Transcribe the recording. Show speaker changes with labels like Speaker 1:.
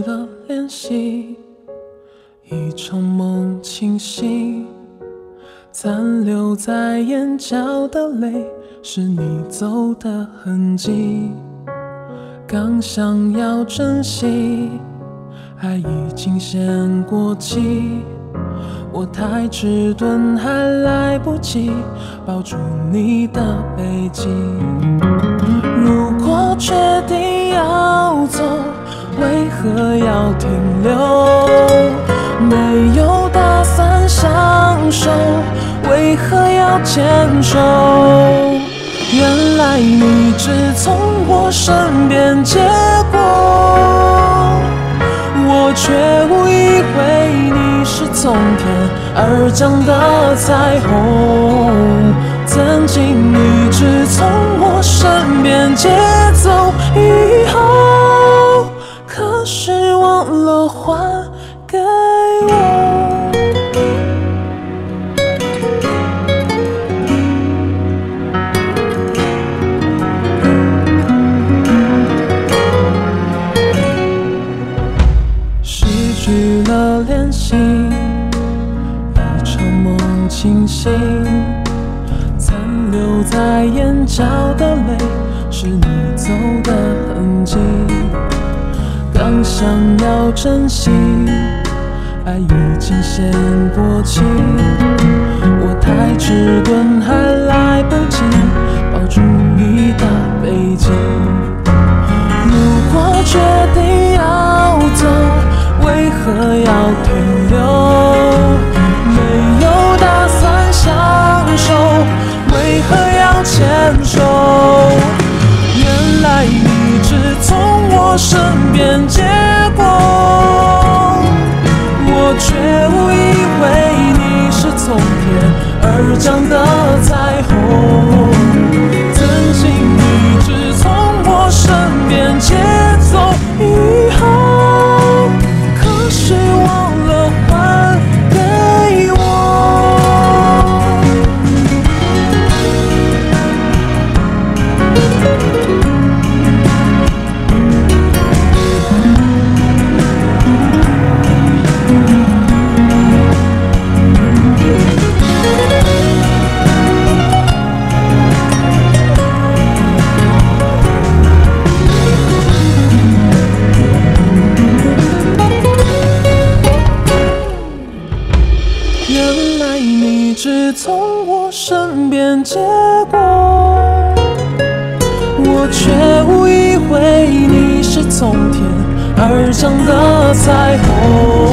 Speaker 1: 了练习，一场梦清醒，残留在眼角的泪是你走的痕迹。刚想要珍惜，爱已经先过期，我太迟钝，还来不及抱住你的背脊。如果决定要走，为何要停留？没有打算相守，为何要牵手？原来你只从我身边接过，我却误以为你是从天而降的彩虹。曾经你只从我身边接走以后，可是忘了还给我。失去了联系，一场梦清醒，残留在眼角的泪是你走的痕迹。刚想要珍惜，爱已经先过期，我太迟钝，还来不及抱住你的背脊。如果决定要走，为何要停留？没有打算相守，为何要牵手？原来你只从我身边接过，我却误以为你是从天而降的彩虹。曾经你只从我身边接走以后，可是忘了还给我。原来你只从我身边接过，我却误以为你是从天而降的彩虹。